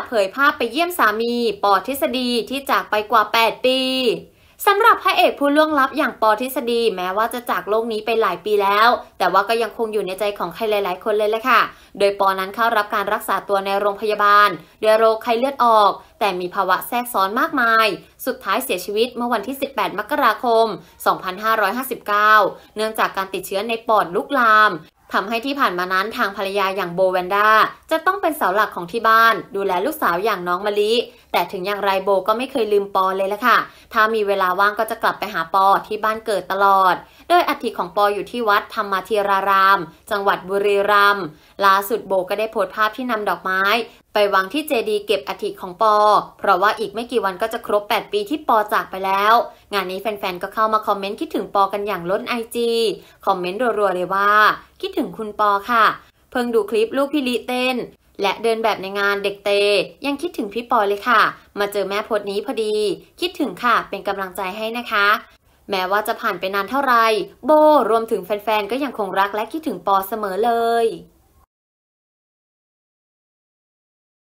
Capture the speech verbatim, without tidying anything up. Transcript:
เผยภาพไปเยี่ยมสามีปอทฤษฎีที่จากไปกว่าแปดปีสำหรับพระเอกผู้ล่วงลับอย่างปอทฤษฎีแม้ว่าจะจากโลกนี้ไปหลายปีแล้วแต่ว่าก็ยังคงอยู่ในใจของใครหลายๆคนเลยแหละค่ะโดยปอนั้นเข้ารับการรักษาตัวในโรงพยาบาลด้วยโรคไข้เลือดออกแต่มีภาวะแทรกซ้อนมากมายสุดท้ายเสียชีวิตเมื่อวันที่สิบแปดมกราคมสองพันห้าร้อยห้าสิบเก้าเนื่องจากการติดเชื้อในปอดลุกลามทำให้ที่ผ่านมานั้นทางภรรยาอย่างโบแวนด้าจะต้องเป็นเสาหลักของที่บ้านดูแลลูกสาวอย่างน้องมะลิแต่ถึงอย่างไรโบก็ไม่เคยลืมปอเลยละค่ะถ้ามีเวลาว่างก็จะกลับไปหาปอที่บ้านเกิดตลอดโดยอัฐิของปออยู่ที่วัดธรรมาธีรารามจังหวัดบุรีรัมย์ล่าสุดโบก็ได้โพสต์ภาพที่นำดอกไม้ไปวางที่เจดีย์เก็บอัฐิของปอเพราะว่าอีกไม่กี่วันก็จะครบแปดปีที่ปอจากไปแล้วงานนี้แฟนๆก็เข้ามาคอมเมนต์คิดถึงปอกันอย่างล้นไอจีคอมเมนต์รัวๆเลยว่าคิดถึงคุณปอค่ะเพิ่งดูคลิปลูกพี่ลิเต้นและเดินแบบในงานเด็กเตยังคิดถึงพี่ปอเลยค่ะมาเจอแม่โพสต์นี้พอดีคิดถึงค่ะเป็นกำลังใจให้นะคะแม้ว่าจะผ่านไปนานเท่าไรโบรวมถึงแฟนๆก็ยังคงรักและคิดถึงปอเสมอเลย